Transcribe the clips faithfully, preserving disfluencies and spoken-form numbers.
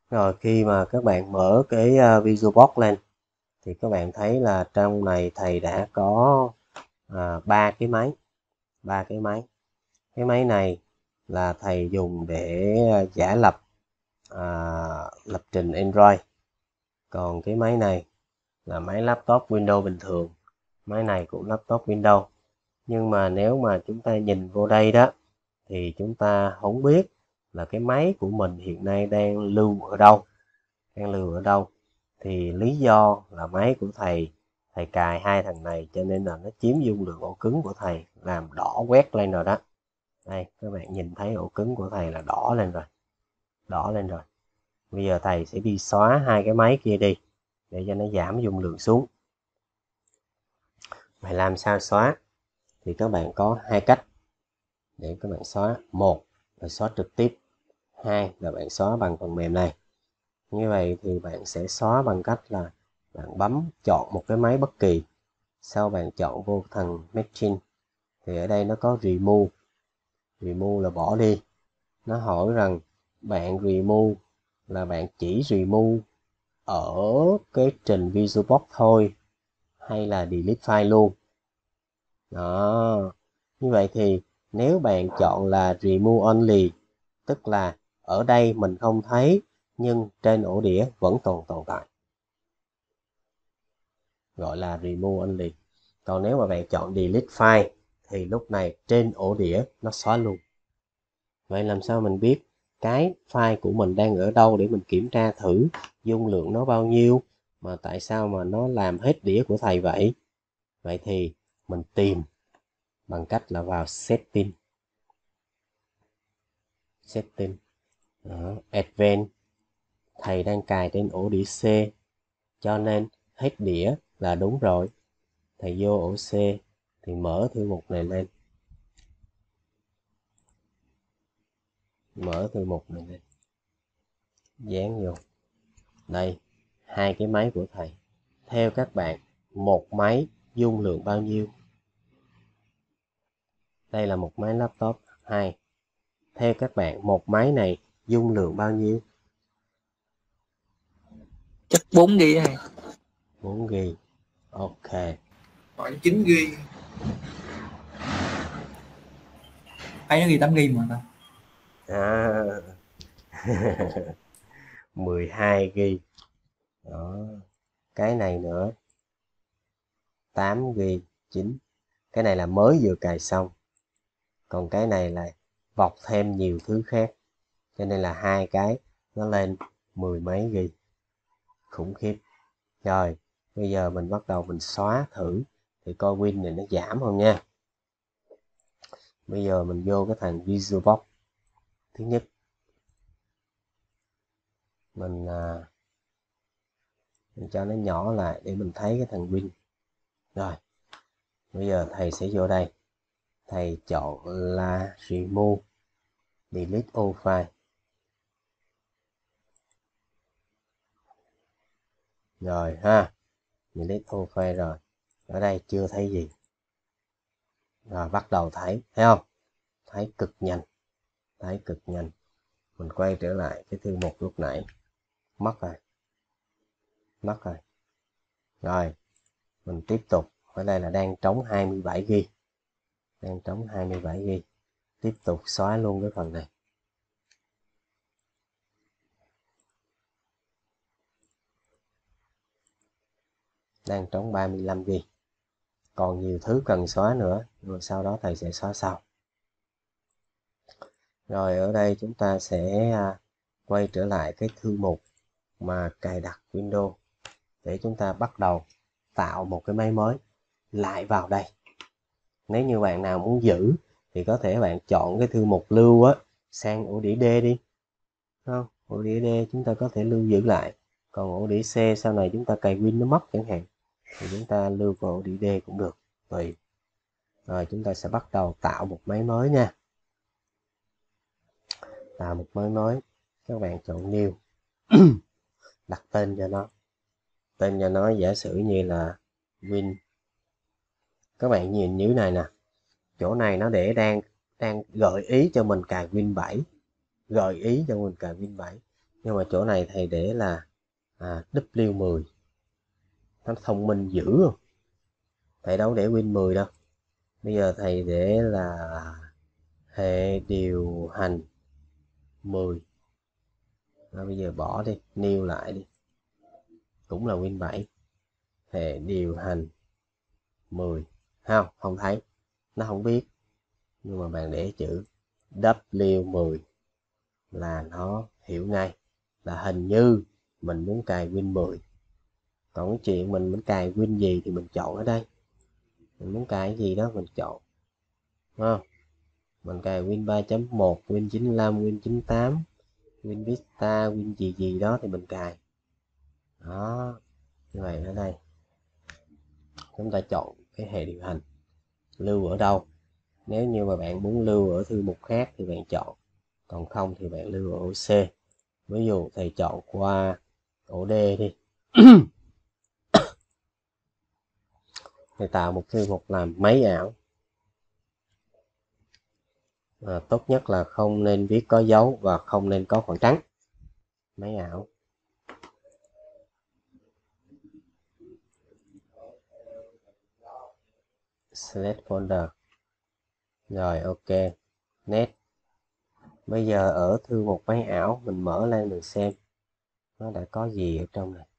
Rồi khi mà các bạn mở cái uh, VisualBox lên thì các bạn thấy là trong này thầy đã có à, ba cái máy, ba cái máy. Cái máy này là thầy dùng để giả lập à, lập trình Android. Còn cái máy này là máy laptop Windows bình thường. Máy này cũng laptop Windows. Nhưng mà nếu mà chúng ta nhìn vô đây đó thì chúng ta không biết là cái máy của mình hiện nay đang lưu ở đâu, đang lưu ở đâu. Thì lý do là máy của thầy thầy cài hai thằng này cho nên là nó chiếm dung lượng ổ cứng của thầy, làm đỏ quét lên rồi đó. Đây các bạn nhìn thấy ổ cứng của thầy là đỏ lên rồi, đỏ lên rồi. Bây giờ thầy sẽ đi xóa hai cái máy kia đi để cho nó giảm dung lượng xuống. Vậy làm sao xóa? Thì các bạn có hai cách để các bạn xóa. Một là xóa trực tiếp, hai là bạn xóa bằng phần mềm này. Như vậy thì bạn sẽ xóa bằng cách là bạn bấm chọn một cái máy bất kỳ, sau bạn chọn vô thằng Machine thì ở đây nó có Remove. Remove là bỏ đi. Nó hỏi rằng bạn remove là bạn chỉ remove ở cái trình VisualBox thôi hay là delete file luôn. Đó. Như vậy thì nếu bạn chọn là remove only, tức là ở đây mình không thấy nhưng trên ổ đĩa vẫn còn tồn tại, gọi là remove only. Còn nếu mà bạn chọn delete file thì lúc này trên ổ đĩa nó xóa luôn. Vậy làm sao mình biết cái file của mình đang ở đâu để mình kiểm tra thử dung lượng nó bao nhiêu, mà tại sao mà nó làm hết đĩa của thầy vậy? Vậy thì mình tìm bằng cách là vào setting, setting đó, advanced. Thầy đang cài trên ổ đĩa C cho nên hết đĩa là đúng rồi. Thầy vô ổ C thì mở thư mục này lên, mở thư mục này lên, dán vô đây hai cái máy của thầy. Theo các bạn, một máy dung lượng bao nhiêu? Đây là một máy laptop hai. Theo các bạn, một máy này dung lượng bao nhiêu? Chắc bốn gi bi này. bốn gi bi. Ok. Khoảng chín gi bi. Hay nó ghi tám gi bi mà ta. À. mười hai gi bi. Đó. Cái này nữa tám gi bi, chín. Cái này là mới vừa cài xong. Còn cái này là bọc thêm nhiều thứ khác. Cho nên là hai cái nó lên mười mấy gi bi. Khủng khiếp. Rồi, bây giờ mình bắt đầu mình xóa thử thì coi win này nó giảm không nha. Bây giờ mình vô cái thằng VisualBox. Thứ nhất mình, à, mình cho nó nhỏ lại để mình thấy cái thằng win. Rồi, bây giờ thầy sẽ vô đây. Thầy chọn là Remove, Delete all file. Rồi ha, delete all file rồi. Ở đây chưa thấy gì. Rồi bắt đầu thấy, thấy không? Thấy cực nhanh, thấy cực nhanh. Mình quay trở lại cái thư mục lúc nãy. Mất rồi, mất rồi. Rồi, mình tiếp tục. Ở đây là đang trống hai mươi bảy gi bi. Đang trống hai mươi bảy gi bi. Tiếp tục xóa luôn cái phần này. Đang trống ba mươi lăm gi bi. Còn nhiều thứ cần xóa nữa, rồi sau đó thầy sẽ xóa sau. Rồi ở đây chúng ta sẽ quay trở lại cái thư mục mà cài đặt Windows để chúng ta bắt đầu tạo một cái máy mới lại vào đây. Nếu như bạn nào muốn giữ thì có thể bạn chọn cái thư mục lưu á sang ổ đĩa D đi. Không, ổ đĩa D chúng ta có thể lưu giữ lại. Còn ổ đĩa C sau này chúng ta cài Win nó mất chẳng hạn thì chúng ta lưu vào ổ đĩa D cũng được, tùy. Rồi chúng ta sẽ bắt đầu tạo một máy mới nha. Tạo một máy mới, các bạn chọn New. Đặt tên cho nó. Tên cho nó giả sử như là Win. Các bạn nhìn như này nè. Chỗ này nó để đang đang gợi ý cho mình cài Win bảy. Gợi ý cho mình cài Win bảy. nhưng mà chỗ này thầy để là à, W mười. Nó thông minh dữ không? Thầy đâu để Win mười đâu. Bây giờ thầy để là hệ điều hành mười. Rồi bây giờ bỏ đi, new lại đi. Cũng là Win bảy. Hệ điều hành mười. Không, không thấy. Nó không biết. Nhưng mà bạn để chữ W mười là nó hiểu ngay. Là hình như mình muốn cài Win mười. Còn cái chuyện mình muốn cài Win gì thì mình chọn ở đây. Mình muốn cài cái gì đó mình chọn. Đúng không? Mình cài Win ba chấm một, Win chín lăm, Win chín tám, Win Vista, Win gì gì đó thì mình cài. Đó. Như vậy ở đây. Chúng ta chọn cái hệ điều hành. Lưu ở đâu? Nếu như mà bạn muốn lưu ở thư mục khác thì bạn chọn. Còn không thì bạn lưu ở ổ C. Ví dụ thầy chọn qua ổ D đi. Thầy tạo một thư mục làm máy ảo. À, tốt nhất là không nên viết có dấu và không nên có khoảng trắng. Máy ảo. Select folder. Rồi ok. Next. Bây giờ ở thư mục máy ảo mình mở lên mình xem nó đã có gì ở trong này.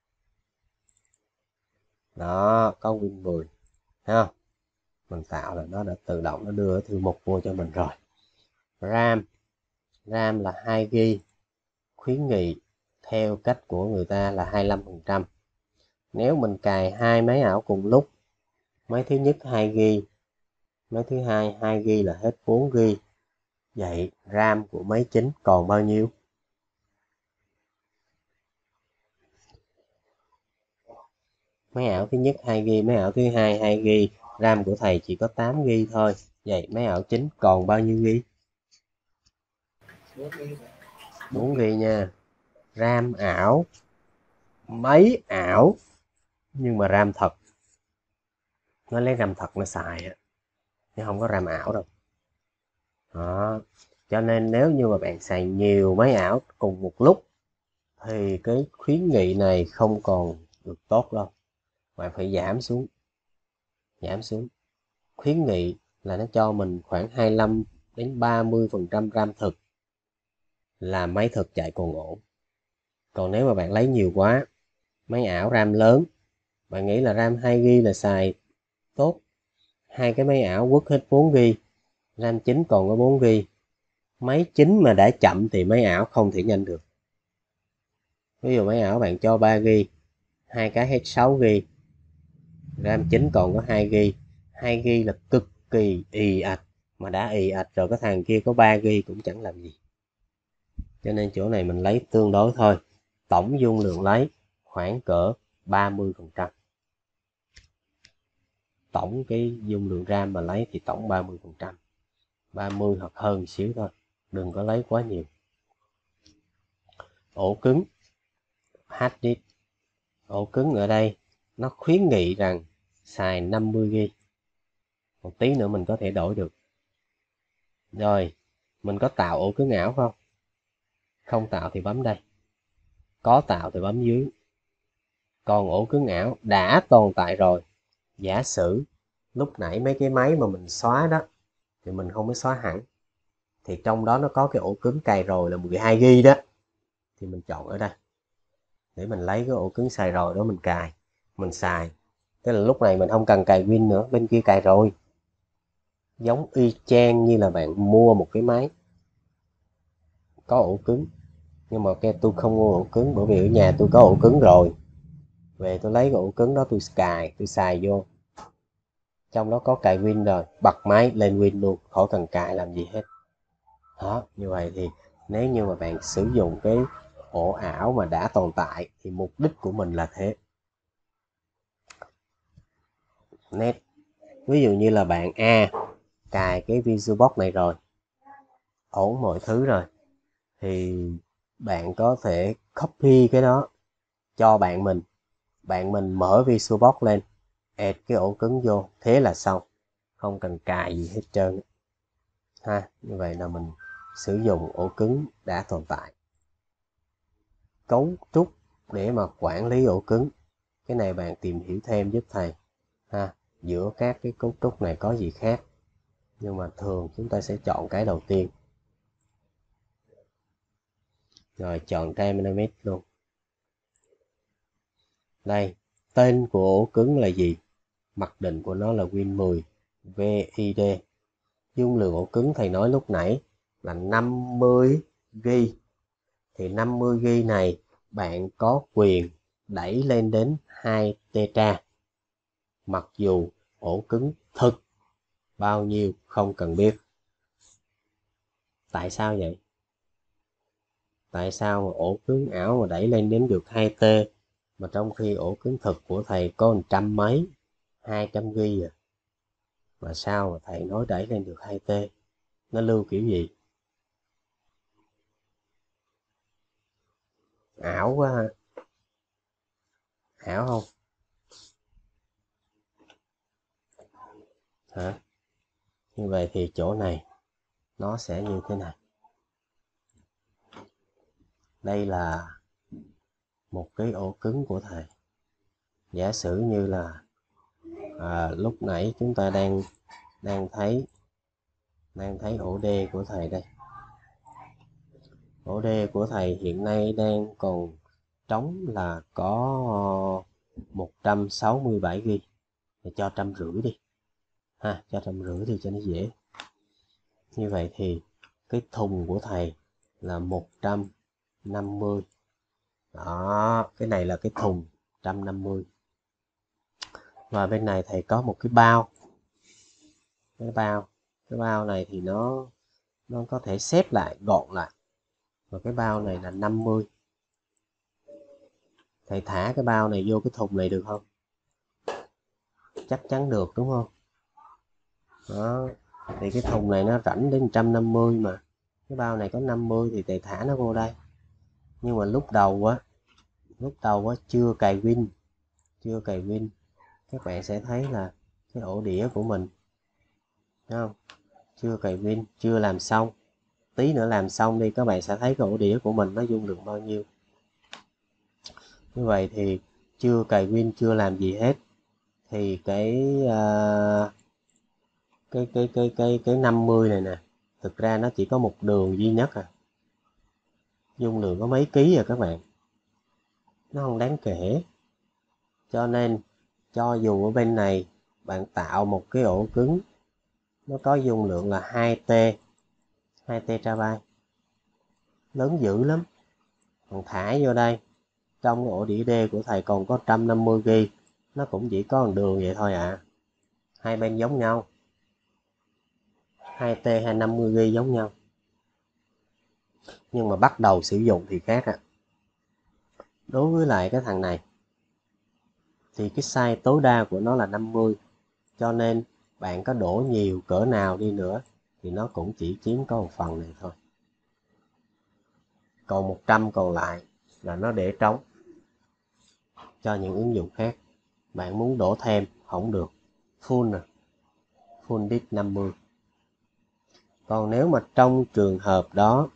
Đó, có Win mười. Thấy không? Mình tạo là nó đã tự động nó đưa thư mục vô cho mình rồi. RAM. RAM là hai gi bi. Khuyến nghị theo cách của người ta là hai mươi lăm phần trăm. Nếu mình cài hai máy ảo cùng lúc, máy thứ nhất hai gi bi, máy thứ hai hai gi bi là hết bốn gi bi. Vậy RAM của máy chính còn bao nhiêu? Máy ảo thứ nhất hai gi bi, máy ảo thứ hai hai gi bi, RAM của thầy chỉ có tám gi bi thôi. Vậy máy ảo chính còn bao nhiêu gi bi? bốn gi bi nha. RAM ảo, máy ảo, nhưng mà RAM thật. Nó lấy RAM thật nó xài á, chứ không có RAM ảo đâu. Đó. Cho nên nếu như mà bạn xài nhiều máy ảo cùng một lúc thì cái khuyến nghị này không còn được tốt đâu. Bạn phải giảm xuống. Giảm xuống. Khuyến nghị là nó cho mình khoảng hai mươi lăm đến ba mươi phần trăm RAM thực là máy thực chạy còn ổn. Còn nếu mà bạn lấy nhiều quá, máy ảo RAM lớn, bạn nghĩ là RAM hai gi bi là xài tốt, hai cái máy ảo quất hết bốn gi bi, RAM chính còn có bốn gi bi, máy chính mà đã chậm thì máy ảo không thể nhanh được. Ví dụ máy ảo bạn cho ba gi bi, hai cái hết sáu gi bi, RAM chính còn có hai gi bi, hai gi bi là cực kỳ ì ạch, mà đã ì ạch rồi cái thằng kia có ba gi bi cũng chẳng làm gì. Cho nên chỗ này mình lấy tương đối thôi. Tổng dung lượng lấy khoảng cỡ ba mươi phần trăm. Tổng cái dung lượng RAM mà lấy thì tổng ba mươi phần trăm. ba mươi hoặc hơn xíu thôi. Đừng có lấy quá nhiều. Ổ cứng. Hard disk. Ổ cứng ở đây nó khuyến nghị rằng xài năm mươi gi bi. Một tí nữa mình có thể đổi được. Rồi, mình có tạo ổ cứng ảo không? Không tạo thì bấm đây. Có tạo thì bấm dưới. Còn ổ cứng ảo đã tồn tại rồi. Giả sử lúc nãy mấy cái máy mà mình xóa đó thì mình không có xóa hẳn, thì trong đó nó có cái ổ cứng cài rồi là mười hai gi bi đó, thì mình chọn ở đây để mình lấy cái ổ cứng xài rồi đó mình cài, mình xài. Tức là lúc này mình không cần cài Win nữa, bên kia cài rồi. Giống y chang như là bạn mua một cái máy có ổ cứng, nhưng mà cái tôi không mua ổ cứng bởi vì ở nhà tôi có ổ cứng rồi. Về tôi lấy cái ổ cứng đó tôi cài, tôi xài vô. Trong đó có cài Win rồi, bật máy lên Win luôn, khỏi cần cài làm gì hết. Đó, như vậy thì nếu như mà bạn sử dụng cái ổ ảo mà đã tồn tại thì mục đích của mình là thế. Net. Ví dụ như là bạn A cài cái VisualBox này rồi, ổn mọi thứ rồi, thì bạn có thể copy cái đó cho bạn mình. Bạn mình mở VisualBox lên, add cái ổ cứng vô, thế là xong. Không cần cài gì hết trơn. Ha, như vậy là mình sử dụng ổ cứng đã tồn tại. cấu trúc để mà quản lý ổ cứng. Cái này bạn tìm hiểu thêm giúp thầy ha, giữa các cái cấu trúc này có gì khác, nhưng mà thường chúng ta sẽ chọn cái đầu tiên. Rồi chọn Dynamic luôn. Đây, tên của ổ cứng là gì? Mặc định của nó là Win mười vê i đê. Dung lượng ổ cứng thầy nói lúc nãy là năm mươi gi-ga-bai. Thì năm mươi gi-ga-bai này bạn có quyền đẩy lên đến hai tera. Mặc dù ổ cứng thực bao nhiêu không cần biết. Tại sao vậy? Tại sao mà ổ cứng ảo mà đẩy lên đến được hai tê, mà trong khi ổ cứng thực của thầy có một trăm mấy, hai trăm gi-ga-bai à? Mà sao mà thầy nói đẩy lên được hai tê? Nó lưu kiểu gì? Ảo quá ha. Ảo không? Hả? Như vậy thì chỗ này nó sẽ như thế này. Đây là một cái ổ cứng của thầy. Giả sử như là à, lúc nãy chúng ta đang đang thấy đang thấy ổ D của thầy đây. Ổ D của thầy hiện nay đang còn trống là có một trăm sáu mươi bảy gi-ga-bai. Thì cho trăm rưỡi đi ha, cho trăm rưỡi đi cho nó dễ. Như vậy thì cái thùng của thầy là một trăm năm mươi. Đó, cái này là cái thùng một trăm năm mươi. Và bên này thầy có một cái bao. Cái bao, cái bao này thì nó nó có thể xếp lại, gọn lại. Và cái bao này là năm mươi. Thầy thả cái bao này vô cái thùng này được không? Chắc chắn được đúng không? Đó, thì cái thùng này nó rảnh đến một trăm năm mươi mà. Cái bao này có năm mươi thì thầy thả nó vô đây. Nhưng mà lúc đầu á, lúc đầu á chưa cài Win, chưa cài Win, các bạn sẽ thấy là cái ổ đĩa của mình, thấy không? Chưa cài Win, chưa làm xong. Tí nữa làm xong đi các bạn sẽ thấy cái ổ đĩa của mình nó dung lượng bao nhiêu. Như vậy thì chưa cài Win, chưa làm gì hết thì cái uh, cái cái cái cái cái năm mươi này nè, thực ra nó chỉ có một đường duy nhất à. Dung lượng có mấy ký à các bạn. Nó không đáng kể. Cho nên cho dù ở bên này bạn tạo một cái ổ cứng nó có dung lượng là hai tê, hai terabyte, lớn dữ lắm. Còn thả vô đây, trong ổ đĩa D của thầy còn có một trăm năm mươi gi-ga-bai, nó cũng chỉ có một đường vậy thôi ạ. À. Hai bên giống nhau. hai tê hay năm mươi gi-ga-bai giống nhau. Nhưng mà bắt đầu sử dụng thì khác ạ. À. Đối với lại cái thằng này thì cái size tối đa của nó là năm mươi. Cho nên bạn có đổ nhiều cỡ nào đi nữa thì nó cũng chỉ chiếm có một phần này thôi. Còn một trăm còn lại là nó để trống cho những ứng dụng khác. Bạn muốn đổ thêm không được. Full nè. Full disk năm mươi. Còn nếu mà trong trường hợp đó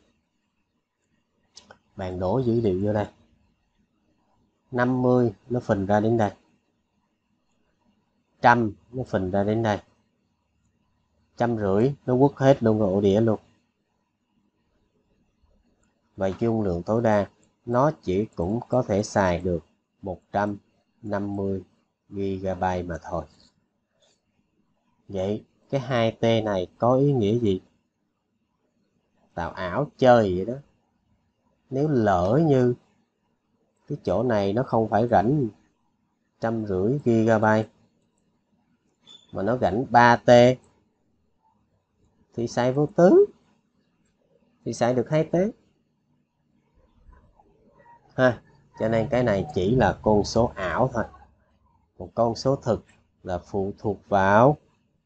bạn đổ dữ liệu vô đây, năm mươi nó phình ra đến đây, một trăm nó phình ra đến đây, trăm rưỡi nó quất hết luôn ổ đĩa luôn. Và dung lượng tối đa nó chỉ cũng có thể xài được một trăm năm mươi gi-ga-bai mà thôi. Vậy cái hai tê này có ý nghĩa gì? Tạo ảo chơi vậy đó. Nếu lỡ như cái chỗ này nó không phải rảnh trăm rưỡi gigabyte mà nó rảnh ba tê thì xài vô tứ, thì xài được hai tê ha. Cho nên cái này chỉ là con số ảo thôi. Một con số thực là phụ thuộc vào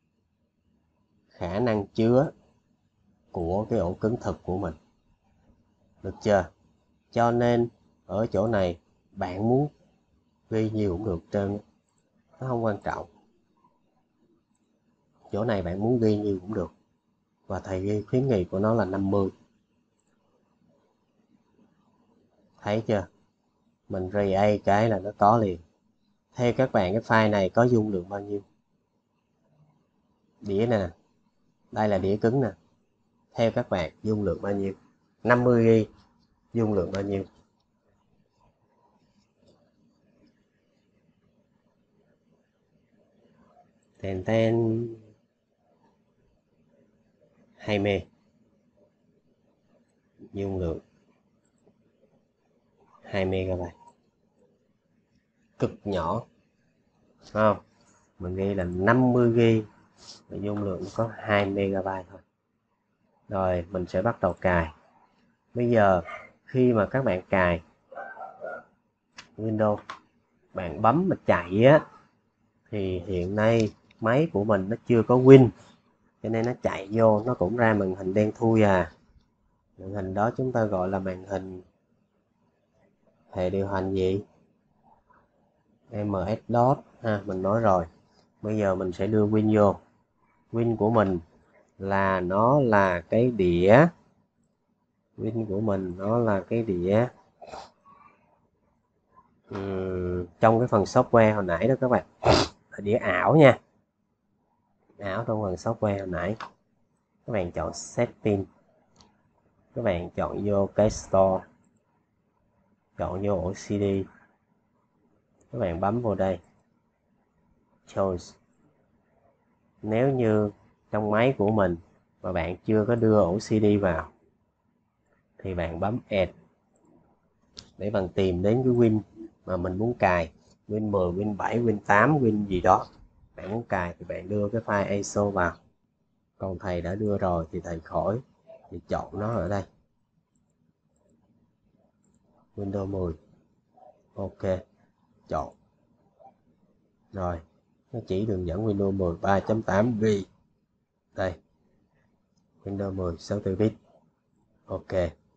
khả năng chứa của cái ổ cứng thực của mình. Được chưa? Cho nên ở chỗ này bạn muốn ghi nhiều cũng được trơn, nó không quan trọng. Chỗ này bạn muốn ghi nhiều cũng được. Và thầy ghi khuyến nghị của nó là năm mươi. Thấy chưa? mình create cái là nó có liền. Theo các bạn, cái file này có dung lượng bao nhiêu? Đĩa này nè, đây là đĩa cứng nè. Theo các bạn, dung lượng bao nhiêu? năm mươi gi bi, dung lượng bao nhiêu? Ten ten hai mê, dung lượng hai mê ga bai, cực nhỏ, phải không? Mình ghi là năm mươi gi bi, dung lượng có hai mê ga bai thôi. Rồi mình sẽ bắt đầu cài. Bây giờ khi mà các bạn cài Windows, bạn bấm mà chạy á, thì hiện nay máy của mình nó chưa có Win, cho nên nó chạy vô nó cũng ra màn hình đen thui à. Màn hình đó chúng ta gọi là màn hình hệ điều hành gì? em ét DOS ha, mình nói rồi. Bây giờ mình sẽ đưa Win vô. Win của mình là nó là cái đĩa. Win của mình nó là cái đĩa uhm, trong cái phần software hồi nãy đó các bạn, là đĩa ảo nha, ảo trong phần software hồi nãy. Các bạn chọn setting, các bạn chọn vô cái store, chọn vô ổ xê đê, các bạn bấm vô đây choice. Nếu như trong máy của mình mà bạn chưa có đưa ổ xê đê vào thì bạn bấm add để bạn tìm đến cái Win mà mình muốn cài, Win mười, Win bảy, Win tám, Win gì đó bạn muốn cài, thì bạn đưa cái file i ét o vào. Còn thầy đã đưa rồi thì thầy khỏi, thì chọn nó ở đây, Windows mười, ok, chọn rồi. Nó chỉ đường dẫn Windows mười ba chấm tám gi bi, đây Windows mười sáu mươi tư bit, ok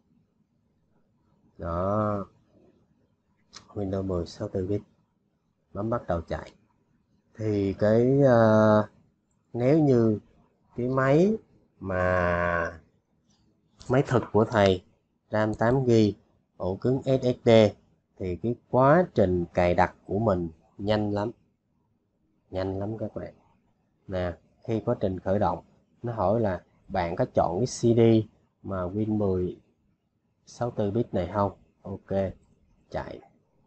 đó, Windows mười sáu mươi tư bit. Bấm bắt đầu chạy. Thì cái uh, nếu như cái máy mà máy thực của thầy RAM tám gi bi, ổ cứng ét ét đê, thì cái quá trình cài đặt của mình nhanh lắm, nhanh lắm các bạn nè. Khi quá trình khởi động nó hỏi là bạn có chọn cái xê đê mà Win mười sáu mươi tư bit này không, ok, chạy.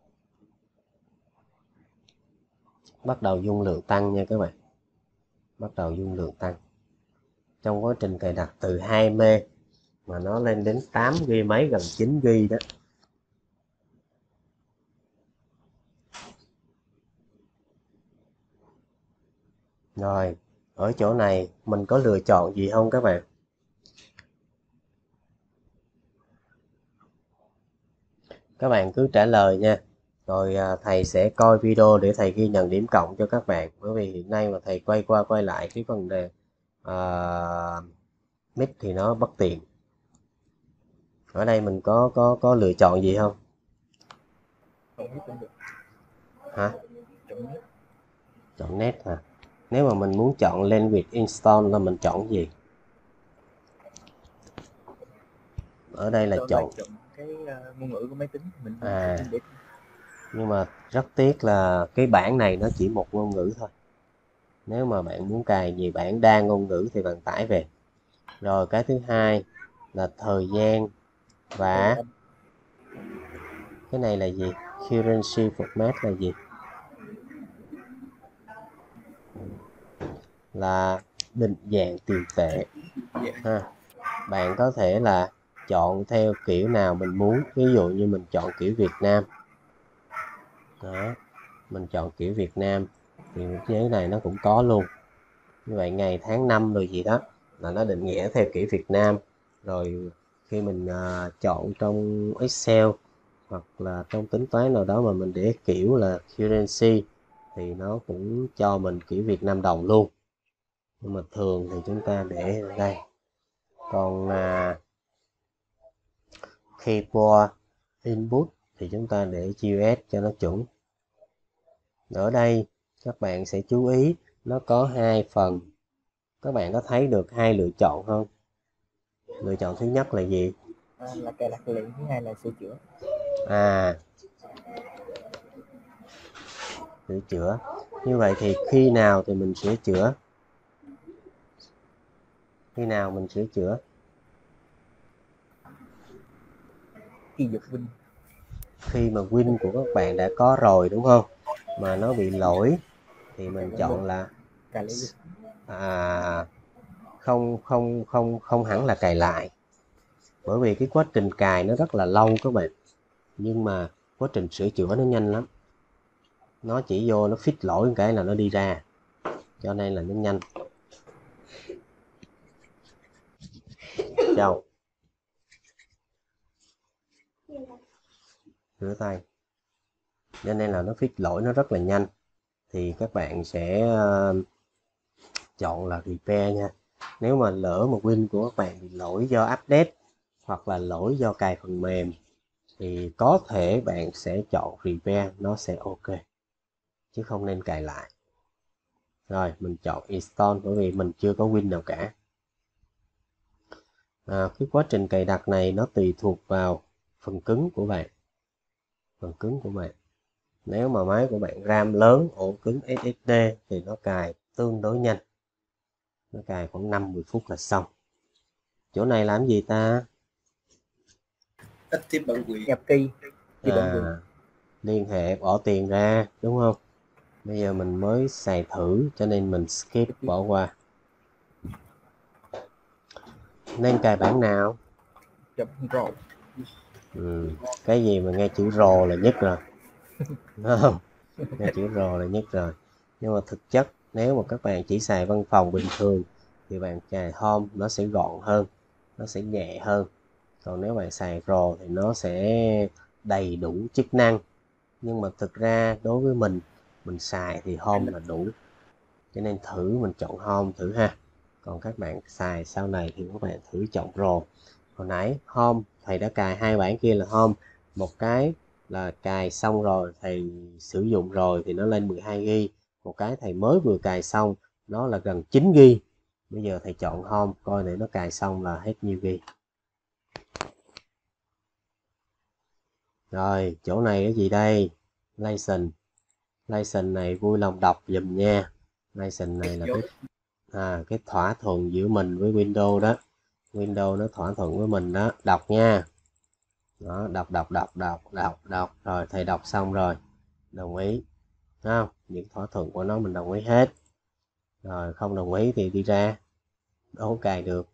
Bắt đầu dung lượng tăng nha các bạn, bắt đầu dung lượng tăng. Trong quá trình cài đặt từ hai mê mà nó lên đến tám gi bi mấy, gần chín gi bi đó. Rồi, ở chỗ này mình có lựa chọn gì không các bạn? Các bạn cứ trả lời nha. Rồi à, thầy sẽ coi video để thầy ghi nhận điểm cộng cho các bạn. Bởi vì hiện nay mà thầy quay qua quay lại cái vấn đề à, mic thì nó bất tiện. Ở đây mình có có có lựa chọn gì không? Hả? Chọn nét hả? Nếu mà mình muốn chọn language install là mình chọn gì? Ở đây là chọn cái ngôn ngữ của máy tính mình. À, nhưng mà rất tiếc là cái bản này nó chỉ một ngôn ngữ thôi. Nếu mà bạn muốn cài nhiều bản đa ngôn ngữ thì bạn tải về. Rồi cái thứ hai là thời gian, và cái này là gì? Currency format là gì? Là định dạng tiền tệ ha. Bạn có thể là chọn theo kiểu nào mình muốn. Ví dụ như mình chọn kiểu Việt Nam đó, mình chọn kiểu Việt Nam thì giấy này nó cũng có luôn. Như vậy ngày tháng năm rồi gì đó là nó định nghĩa theo kiểu Việt Nam. Rồi khi mình uh, chọn trong Excel hoặc là trong tính toán nào đó mà mình để kiểu là currency thì nó cũng cho mình kiểu Việt Nam đồng luôn. Nhưng mà thường thì chúng ta để ở đây. Còn uh, keyboard input thì chúng ta để u ét cho nó chuẩn. Ở đây các bạn sẽ chú ý nó có hai phần. Các bạn có thấy được hai lựa chọn không? Lựa chọn thứ nhất là gì? À, là cài đặt liền, thứ hai là sửa chữa. À, sửa chữa. Như vậy thì khi nào thì mình sửa chữa? Khi nào mình sửa chữa? Khi giật Win. Khi mà Win của các bạn đã có rồi đúng không? Mà nó bị lỗi thì mình chọn là Cài lại. à, không không không không hẳn là cài lại, bởi vì cái quá trình cài nó rất là lâu các bạn, nhưng mà quá trình sửa chữa nó nhanh lắm. Nó chỉ vô nó fix lỗi một cái là nó đi ra, cho nên là nó nhanh. Chào, rửa tay, cho nên là nó fix lỗi nó rất là nhanh. Thì các bạn sẽ uh, chọn là repair nha. Nếu mà lỡ một Win của các bạn bị lỗi do update hoặc là lỗi do cài phần mềm thì có thể bạn sẽ chọn repair, nó sẽ ok, chứ không nên cài lại. Rồi mình chọn install bởi vì mình chưa có Win nào cả. À, cái quá trình cài đặt này nó tùy thuộc vào phần cứng của bạn. Phần cứng của bạn. Nếu mà máy của bạn RAM lớn, ổ cứng ét ét đê thì nó cài tương đối nhanh. Nó cài khoảng năm mười phút là xong. Chỗ này làm gì ta? Ít tiếp bản quyền. Nhập key. À, liên hệ bỏ tiền ra đúng không? Bây giờ mình mới xài thử cho nên mình skip bỏ qua. Nên cài bản nào? Rồi. Ừ, cái gì mà nghe chữ rồ là nhất rồi. Đúng không? Nghe chữ rồ là nhất rồi. Nhưng mà thực chất nếu mà các bạn chỉ xài văn phòng bình thường thì bạn cài home nó sẽ gọn hơn, nó sẽ nhẹ hơn. Còn nếu bạn xài rồ thì nó sẽ đầy đủ chức năng. Nhưng mà thực ra đối với mình, mình xài thì home là đủ. Cho nên thử mình chọn home thử ha. Còn các bạn xài sau này thì các bạn thử chọn rồ. Hồi nãy home thầy đã cài hai bản kia là home, một cái là cài xong rồi thầy sử dụng rồi thì nó lên mười hai gi ga bai, một cái thầy mới vừa cài xong nó là gần chín gi ga bai. Bây giờ thầy chọn home coi để nó cài xong là hết nhiêu gi ga bai. Rồi chỗ này cái gì đây? License. License này vui lòng đọc dùm nha. License này là cái à, cái thỏa thuận giữa mình với Windows đó. Windows nó thỏa thuận với mình đó, đọc nha. Đó, đọc đọc đọc đọc đọc đọc rồi thầy đọc xong rồi, đồng ý. Thấy không? Những thỏa thuận của nó mình đồng ý hết. Rồi không đồng ý thì đi ra, đâu có cài được.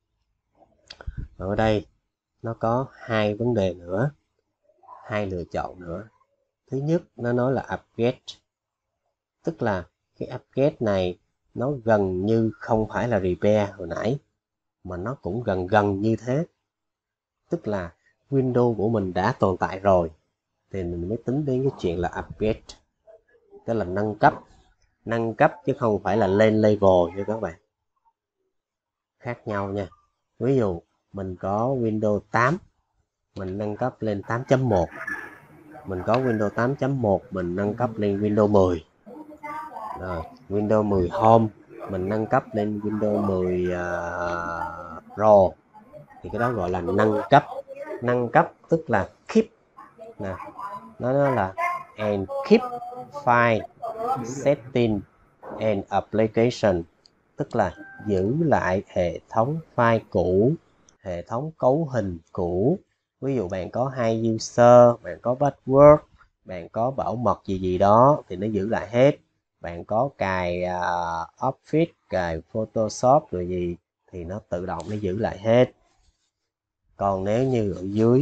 Ở đây nó có hai vấn đề nữa, hai lựa chọn nữa. Thứ nhất nó nói là upgrade, tức là cái upgrade này nó gần như không phải là repair hồi nãy, mà nó cũng gần gần như thế. Tức là Windows của mình đã tồn tại rồi thì mình mới tính đến cái chuyện là upgrade, tức là nâng cấp. Nâng cấp chứ không phải là lên level nha các bạn, khác nhau nha. Ví dụ mình có Windows tám, mình nâng cấp lên tám chấm một. Mình có Windows tám chấm một, mình nâng cấp lên Windows mười. Rồi, Windows mười Home mình nâng cấp lên Windows mười uh, Pro thì cái đó gọi là nâng cấp. Nâng cấp tức là keep nè, nó, nó là and keep file setting and application, tức là giữ lại hệ thống file cũ, hệ thống cấu hình cũ. Ví dụ bạn có hai user, bạn có password, bạn có bảo mật gì gì đó thì nó giữ lại hết. Bạn có cài uh, Office, cài Photoshop rồi gì thì nó tự động nó giữ lại hết. Còn nếu như ở dưới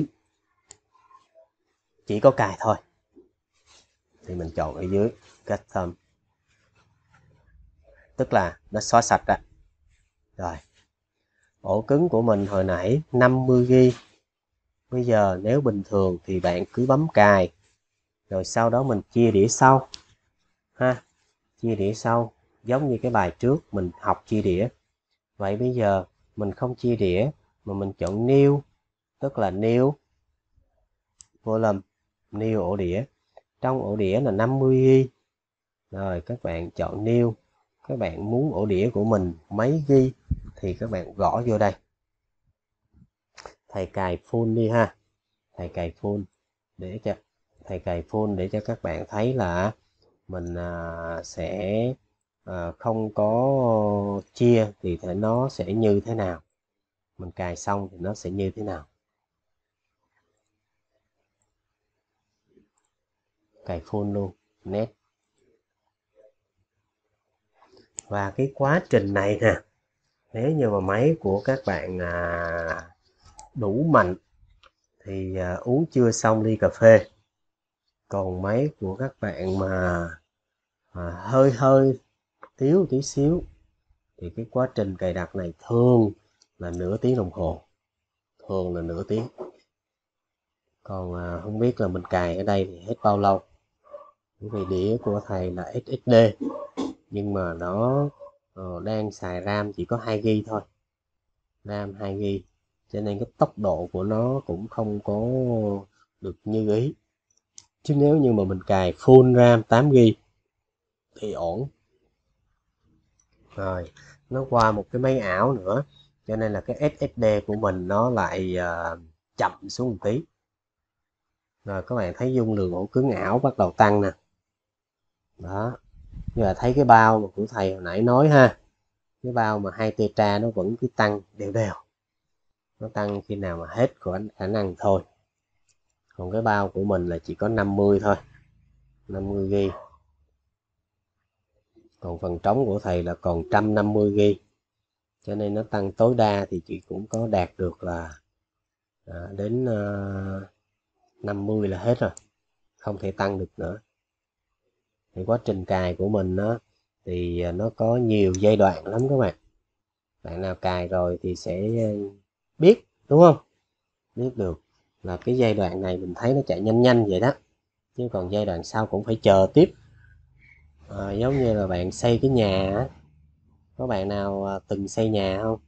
chỉ có cài thôi thì mình chọn ở dưới custom, tức là nó xóa sạch ra. Rồi, ổ cứng của mình hồi nãy năm mươi gi ga bai. Bây giờ nếu bình thường thì bạn cứ bấm cài rồi sau đó mình chia đĩa sau ha, chia đĩa sau giống như cái bài trước mình học chia đĩa. Vậy bây giờ mình không chia đĩa mà mình chọn new, tức là new volume, new ổ đĩa. Trong ổ đĩa là năm mươi gi ga bai. Rồi các bạn chọn new. Các bạn muốn ổ đĩa của mình mấy gi thì các bạn gõ vô đây. Thầy cài full đi ha. Thầy cài full để cho thầy cài full để cho các bạn thấy là mình à, sẽ à, không có chia thì thể nó sẽ như thế nào, mình cài xong thì nó sẽ như thế nào. Cài full luôn net. Và cái quá trình này nè, nếu như mà máy của các bạn à, đủ mạnh thì à, uống chưa xong ly cà phê. Còn máy của các bạn mà à, hơi hơi thiếu tí xíu thì cái quá trình cài đặt này thường là nửa tiếng đồng hồ, thường là nửa tiếng. Còn à, không biết là mình cài ở đây thì hết bao lâu, bởi vì đĩa của thầy là ét ét đê nhưng mà nó uh, đang xài RAM chỉ có hai gi ga bai thôi, RAM hai gi ga bai, cho nên cái tốc độ của nó cũng không có được như ý. Chứ nếu như mà mình cài full RAM tám gi ga bai thì ổn. Rồi nó qua một cái máy ảo nữa, cho nên là cái ét ét đê của mình nó lại uh, chậm xuống một tí. Rồi các bạn thấy dung lượng ổ cứng ảo bắt đầu tăng nè. Đó, như là thấy cái bao mà của thầy hồi nãy nói ha, cái bao mà hai tetra nó vẫn cứ tăng đều đều, nó tăng khi nào mà hết của khả năng thôi. Còn cái bao của mình là chỉ có năm mươi thôi, năm mươi gi ga bai. Còn phần trống của thầy là còn một trăm năm mươi gi ga bai, cho nên nó tăng tối đa thì chị cũng có đạt được là à, đến uh, năm mươi là hết rồi, không thể tăng được nữa. Thì quá trình cài của mình nó thì nó có nhiều giai đoạn lắm các bạn. Bạn nào cài rồi thì sẽ biết, đúng không? Biết được là cái giai đoạn này mình thấy nó chạy nhanh nhanh vậy đó, chứ còn giai đoạn sau cũng phải chờ tiếp. À, giống như là bạn xây cái nhà á, có bạn nào từng xây nhà không?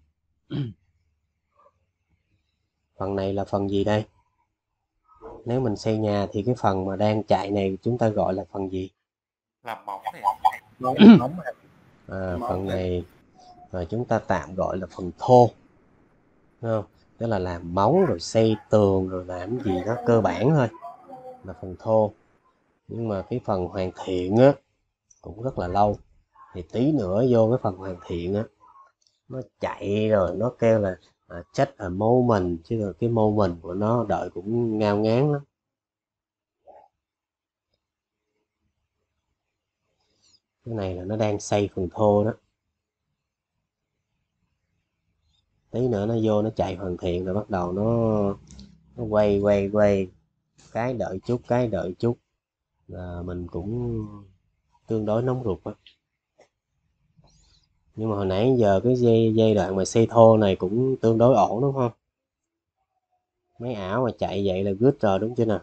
Phần này là phần gì đây? Nếu mình xây nhà thì cái phần mà đang chạy này chúng ta gọi là phần gì? Làm móng này. móng móng à, phần này rồi chúng ta tạm gọi là phần thô, đúng không? Tức là làm móng rồi xây tường rồi làm gì đó cơ bản thôi là phần thô. Nhưng mà cái phần hoàn thiện á cũng rất là lâu, thì tí nữa vô cái phần hoàn thiện á nó chạy rồi nó kêu là à, check a moment, chứ rồi cái moment của nó đợi cũng ngao ngán lắm. Cái này là nó đang xây phần thô đó, tí nữa nó vô nó chạy hoàn thiện rồi bắt đầu nó nó quay quay quay, cái đợi chút cái đợi chút là mình cũng tương đối nóng ruột á. Nhưng mà hồi nãy giờ cái giai, giai đoạn mà xây thô này cũng tương đối ổn, đúng không? Máy ảo mà chạy vậy là good rồi, đúng chưa nào?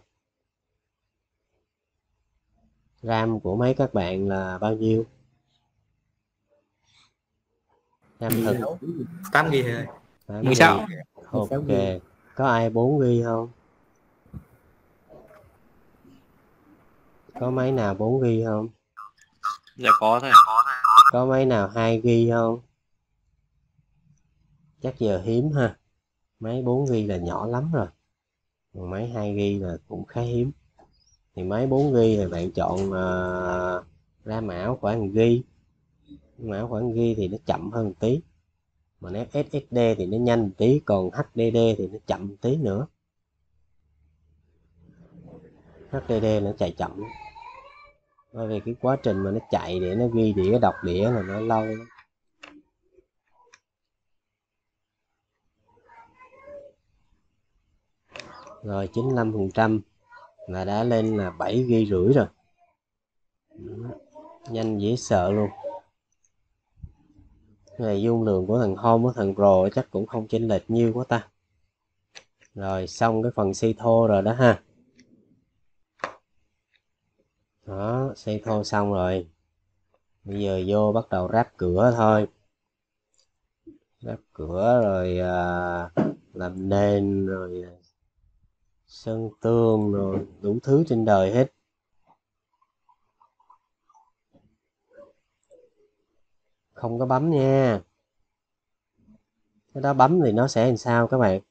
RAM của mấy các bạn là bao nhiêu? RAM thực tám gi ga bai. mười sáu. Ok, có ai bốn gi ga bai không? Có máy nào bốn gi ga bai không? Dạ có thôi. Có máy nào hai gi ga bai không? Chắc giờ hiếm ha. Máy bốn gi ga bai là nhỏ lắm rồi, còn máy hai gi ga bai là cũng khá hiếm. Thì máy bốn gi ga bai thì bạn chọn uh, RAM ảo khoảng một gi ga bai, RAM ảo khoảng một gi ga bai thì nó chậm hơn một tí, mà nếu ét ét đê thì nó nhanh một tí, còn hát đê đê thì nó chậm một tí nữa. hát đê đê nó chạy chậm, bởi vì cái quá trình mà nó chạy để nó ghi đĩa đọc đĩa là nó lâu lắm. Rồi chín mươi lăm phần trăm là đã lên là bảy gi ga bai rưỡi rồi. Nhanh dễ sợ luôn. Cái này dung lượng của thằng Home với thằng Pro chắc cũng không chênh lệch nhiêu quá ta. Rồi xong cái phần xây thô rồi đó ha. Đó, xây thô xong rồi. Bây giờ vô bắt đầu ráp cửa thôi. Ráp cửa rồi à, làm nền rồi sơn tường rồi đủ thứ trên đời hết. Không có bấm nha. Cái đó bấm thì nó sẽ làm sao các bạn?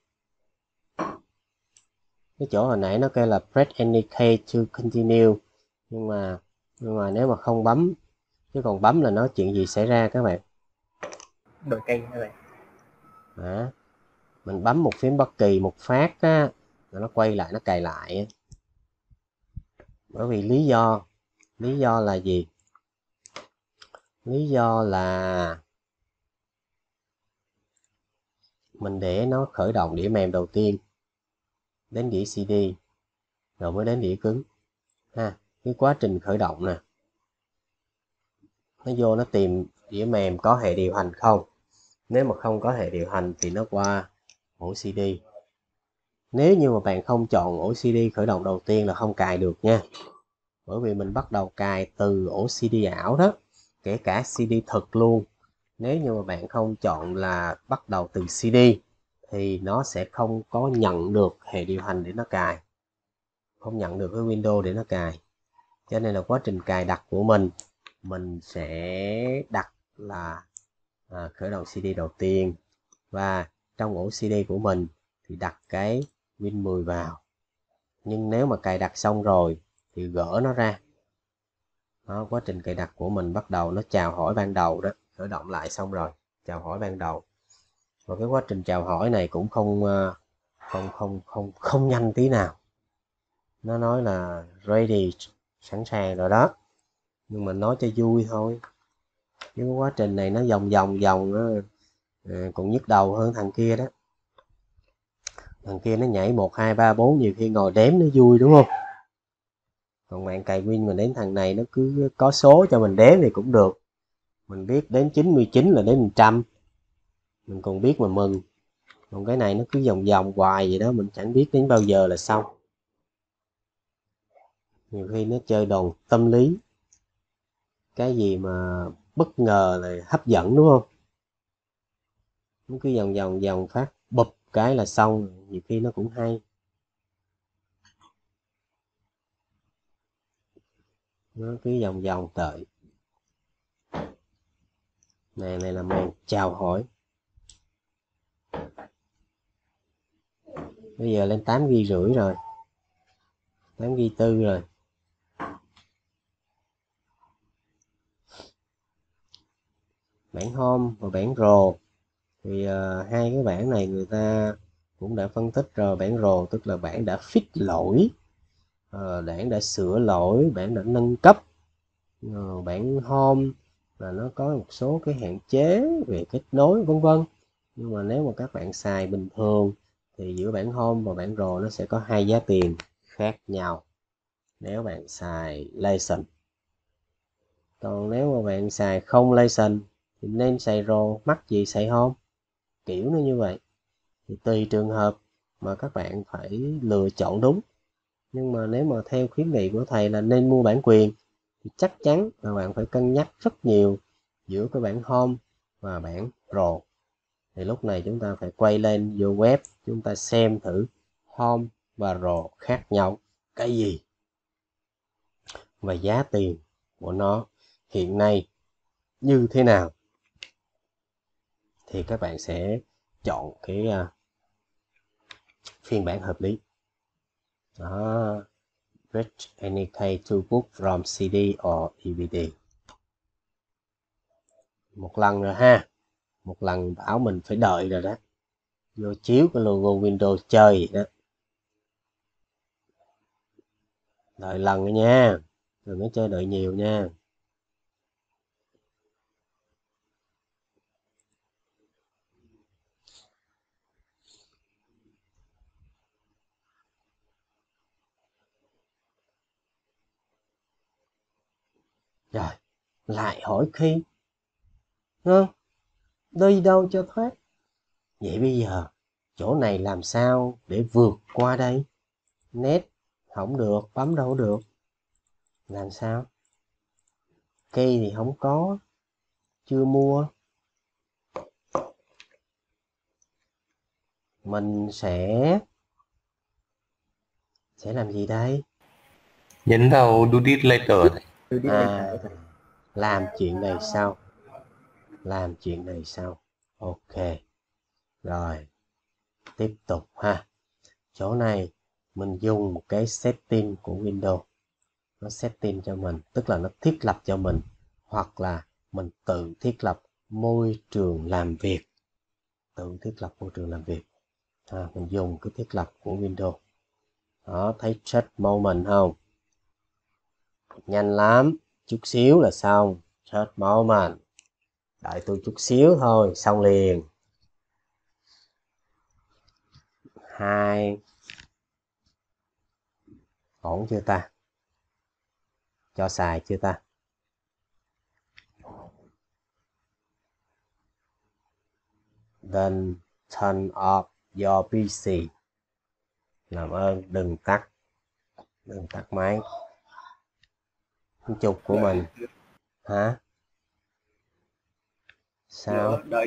Cái chỗ hồi nãy nó kêu là press any key to continue, nhưng mà Nhưng mà nếu mà không bấm, chứ còn bấm là nó chuyện gì xảy ra các bạn? Đổi cây các bạn. Đó. Mình bấm một phím bất kỳ một phát á, nó quay lại nó cài lại. Bởi vì lý do lý do là gì? Lý do là mình để nó khởi động đĩa mềm đầu tiên, đến đĩa xê đê, rồi mới đến đĩa cứng ha. Cái quá trình khởi động nè, nó vô nó tìm đĩa mềm có hệ điều hành không. Nếu mà không có hệ điều hành thì nó qua ổ xê đê. Nếu như mà bạn không chọn ổ xê đê khởi động đầu tiên là không cài được nha. Bởi vì mình bắt đầu cài từ ổ xê đê ảo đó, kể cả xê đê thực luôn. Nếu như mà bạn không chọn là bắt đầu từ xê đê thì nó sẽ không có nhận được hệ điều hành để nó cài, không nhận được cái Windows để nó cài. Cho nên là quá trình cài đặt của mình mình sẽ đặt là à, khởi động xê đê đầu tiên, và trong ổ xê đê của mình thì đặt cái Win mười vào. Nhưng nếu mà cài đặt xong rồi thì gỡ nó ra. Đó, quá trình cài đặt của mình bắt đầu nó chào hỏi ban đầu đó, khởi động lại xong rồi chào hỏi ban đầu. Và cái quá trình chào hỏi này cũng không không không không không nhanh tí nào. Nó nói là ready, sẵn sàng rồi đó, nhưng mà nói cho vui thôi. Cái quá trình này nó vòng vòng vòng nó còn nhức đầu hơn thằng kia đó. Thằng kia nó nhảy một hai ba bốn, nhiều khi ngồi đếm nó vui đúng không? Còn bạn cài Win mà đến thằng này nó cứ có số cho mình đếm thì cũng được. Mình biết đến chín mươi chín là đến một trăm, mình còn biết mà mừng. Còn cái này nó cứ vòng vòng hoài vậy đó, mình chẳng biết đến bao giờ là xong. Nhiều khi nó chơi đòn tâm lý, cái gì mà bất ngờ là hấp dẫn đúng không? Nó cứ vòng vòng vòng phát bụp cái là xong. Nhiều khi nó cũng hay. Nó cứ vòng vòng đợi. Này này là màn chào hỏi. Bây giờ lên tám gi bi rưỡi rồi, tám gi bi tư rồi. Bản home và bản rồ thì uh, hai cái bản này người ta cũng đã phân tích rồi. Bản rồ tức là bản đã fix lỗi, uh, bản đã sửa lỗi, bản đã nâng cấp. Uh, bản home là nó có một số cái hạn chế về kết nối vân vân. Nhưng mà nếu mà các bạn xài bình thường thì giữa bản home và bản rồ nó sẽ có hai giá tiền khác nhau nếu bạn xài license. Còn nếu mà bạn xài không license thì nên xài rồ, mắc gì xài home, kiểu nó như vậy. Thì tùy trường hợp mà các bạn phải lựa chọn đúng. Nhưng mà nếu mà theo khuyến nghị của thầy là nên mua bản quyền thì chắc chắn là bạn phải cân nhắc rất nhiều giữa cái bản home và bản pro. Thì lúc này chúng ta phải quay lên vô web, chúng ta xem thử home và pro khác nhau cái gì và giá tiền của nó hiện nay như thế nào, thì các bạn sẽ chọn cái uh, phiên bản hợp lý. Đó. Reach any key to book from xê đê or e vê đê. Một lần rồi ha, một lần bảo mình phải đợi rồi đó, vô chiếu cái logo Windows chơi vậy đó. Đợi lần rồi nha, đừng có chơi đợi nhiều nha. Rồi, lại hỏi khi không? Đi đâu cho thoát. Vậy bây giờ chỗ này làm sao để vượt qua đây? Nét không được, bấm đâu được. Làm sao? Cây thì không có, chưa mua. Mình sẽ sẽ làm gì đây? Nhấn vào do it later. À, làm chuyện này sau. Làm chuyện này sau. Ok. Rồi. Tiếp tục ha. Chỗ này mình dùng một cái setting của Windows. nó setting cho mình, tức là nó thiết lập cho mình, hoặc là mình tự thiết lập môi trường làm việc, tự thiết lập môi trường làm việc. À, mình dùng cái thiết lập của Windows. Đó, thấy Chat Moment không? Nhanh lắm, chút xíu là xong. Chat Moment, đợi tôi chút xíu thôi, xong liền. Hai, ổn chưa ta? Cho xài chưa ta? Then turn off your pê xê. Làm ơn đừng tắt, đừng tắt máy. Trục của mình hả? Sao? Đợi.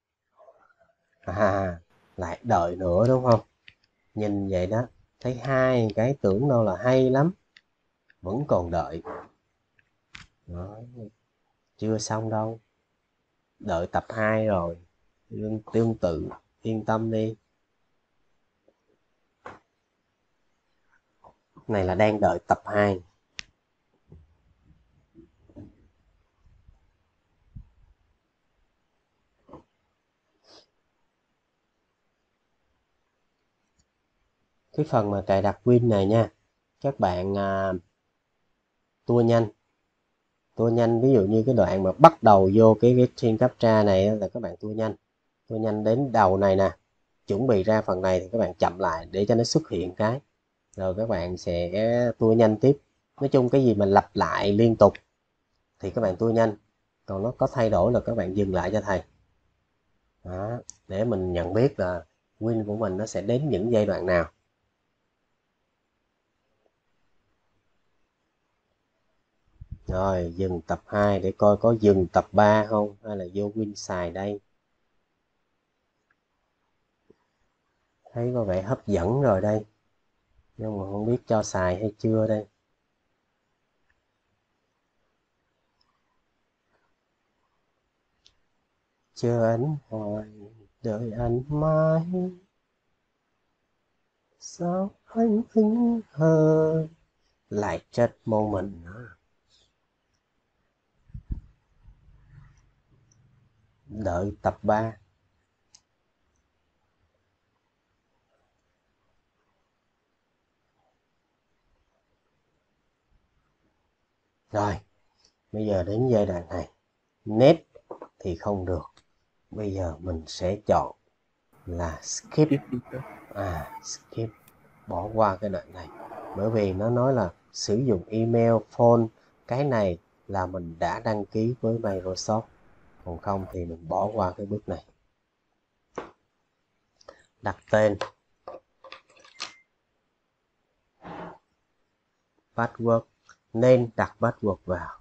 À, lại đợi nữa đúng không? Nhìn vậy đó, thấy hai cái tưởng đâu là hay lắm, vẫn còn đợi. Đó, chưa xong đâu, đợi tập hai rồi. Tương tự, yên tâm đi. Này là đang đợi tập hai. Cái phần mà cài đặt Win này nha, các bạn à, tua nhanh. Tua nhanh, ví dụ như cái đoạn mà bắt đầu vô cái, cái Screen Capture này là các bạn tua nhanh. Tua nhanh đến đầu này nè, chuẩn bị ra phần này thì các bạn chậm lại để cho nó xuất hiện cái. Rồi các bạn sẽ tua nhanh tiếp. Nói chung cái gì mà lặp lại liên tục thì các bạn tua nhanh. Còn nó có thay đổi là các bạn dừng lại cho thầy. Đó, để mình nhận biết là Win của mình nó sẽ đến những giai đoạn nào. Rồi dừng tập hai để coi có dừng tập ba không, hay là vô Win xài đây. Thấy có vẻ hấp dẫn rồi đây, nhưng mà không biết cho xài hay chưa đây. Chờ anh hoài, đợi anh mãi, sao anh thẫn thờ, lại Chat Moment nữa. Đợi tập ba. Rồi, bây giờ đến giai đoạn này. Net thì không được. Bây giờ mình sẽ chọn là skip. À, skip. Bỏ qua cái đoạn này. Bởi vì nó nói là sử dụng email, phone. Cái này là mình đã đăng ký với Microsoft. Còn không thì mình bỏ qua cái bước này. Đặt tên. Password. Nên đặt password vào.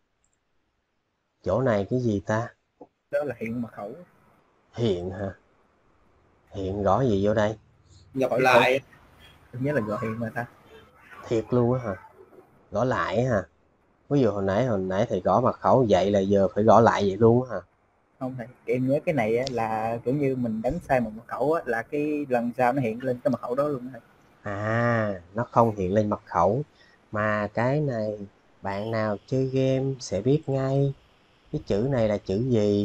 Chỗ này cái gì ta? Đó là hiện mật khẩu. Hiện hả? Hiện gõ gì vô đây? Gọi lại. Tôi nhớ là gọi hiện mà ta. Thiệt luôn á hả? Gõ lại hả? Ví dụ hồi nãy hồi nãy thầy gõ mật khẩu vậy là giờ phải gõ lại vậy luôn á hả? Không thầy, em nhớ cái này là kiểu như mình đánh sai một mật khẩu á, là cái lần sau nó hiện lên cái mật khẩu đó luôn thầy. À, nó không hiện lên mật khẩu. Mà cái này bạn nào chơi game sẽ biết ngay. Cái chữ này là chữ gì?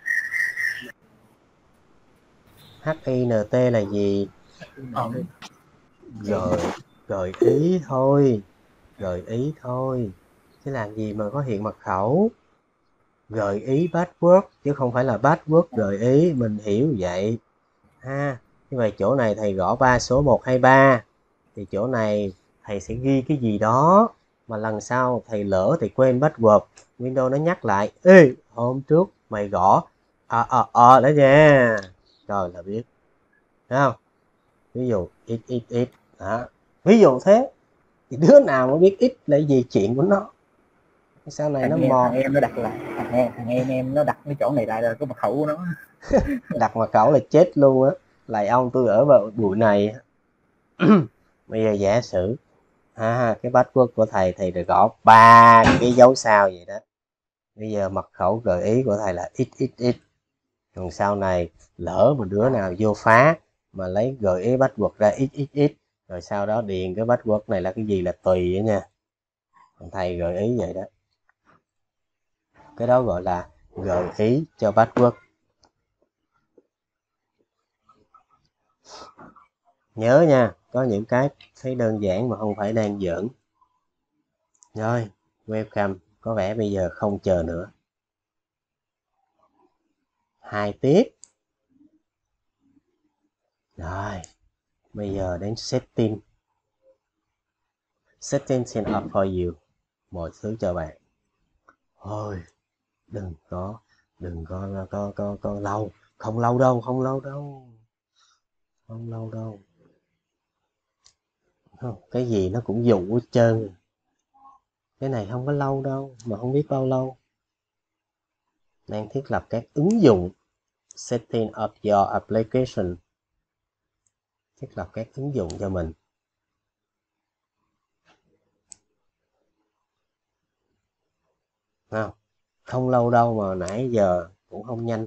hát i en tê là gì? Ờ. Gợi, gợi ý thôi. Gợi ý thôi. Chứ làm gì mà có hiện mật khẩu. Gợi ý password chứ không phải là password gợi ý, mình hiểu vậy ha. Như vậy chỗ này thầy gõ ba số một hai ba thì chỗ này thầy sẽ ghi cái gì đó mà lần sau thầy lỡ thì quên password, Windows nó nhắc lại: ê, hôm trước mày gõ ờ ờ ờ đó nha, rồi là biết, thấy không? Ví dụ ít ít ít đó, ví dụ thế thì đứa nào mà biết ít là gì chuyện của nó. Sau này Thằng nó em, mò thằng em nó đặt lại, thằng em, thằng em em nó đặt cái chỗ này lại là cái mật khẩu của nó. đặt mật khẩu là chết luôn á. Lại ông tôi ở vào bụi này. Bây giờ giả sử à, cái password của thầy thầy được gõ ba cái dấu sao vậy đó. Bây giờ mật khẩu gợi ý của thầy là x x x. Còn sau này lỡ một đứa nào vô phá mà lấy gợi ý password ra x x x, rồi sau đó điền cái password này là cái gì là tùy đó nha. Thầy gợi ý vậy đó. Cái đó gọi là gợi ý cho password. Nhớ nha, có những cái thấy đơn giản mà không phải đang giỡn. Rồi, welcome, có vẻ bây giờ không chờ nữa. Hai tiếp. Rồi, bây giờ đến setting. Setting set up for you. Mọi thứ cho bạn. Thôi, đừng có, đừng có, có, có, có lâu. Không lâu đâu, không lâu đâu. Không lâu đâu. Không, cái gì nó cũng dụ hết trơn. Cái này không có lâu đâu, mà không biết bao lâu. Đang thiết lập các ứng dụng. Setting up your application. Thiết lập các ứng dụng cho mình. Không, không lâu đâu mà nãy giờ cũng không nhanh.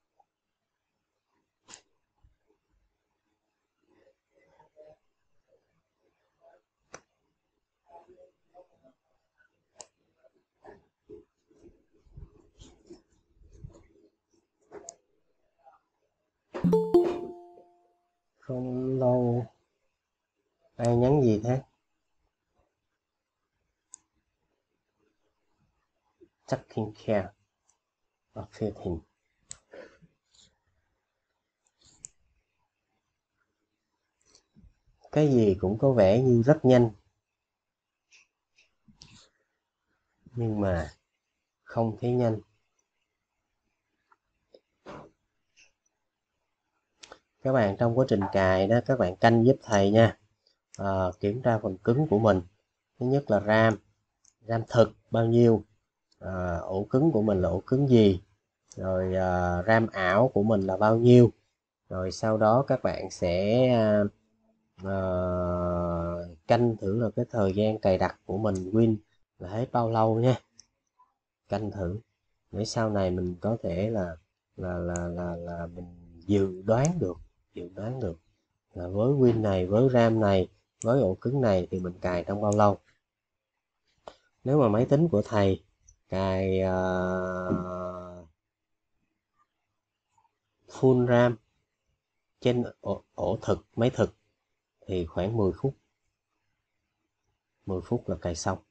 Không lâu. Ai nhắn gì thế? Taking care of fitting. Cái gì cũng có vẻ như rất nhanh, nhưng mà không thấy nhanh. Các bạn trong quá trình cài đó, các bạn canh giúp thầy nha. À, kiểm tra phần cứng của mình. Thứ nhất là RAM. RAM thực bao nhiêu? À, ổ cứng của mình là ổ cứng gì? Rồi à, RAM ảo của mình là bao nhiêu? Rồi sau đó các bạn sẽ à, à, canh thử là cái thời gian cài đặt của mình Win là hết bao lâu nha. Canh thử để sau này mình có thể là là là là, là mình dự đoán được dự đoán được là với Win này, với RAM này, với ổ cứng này thì mình cài trong bao lâu. Nếu mà máy tính của thầy cài uh, full RAM trên ổ, ổ thực, máy thực thì khoảng mười phút. mười phút là cài xong.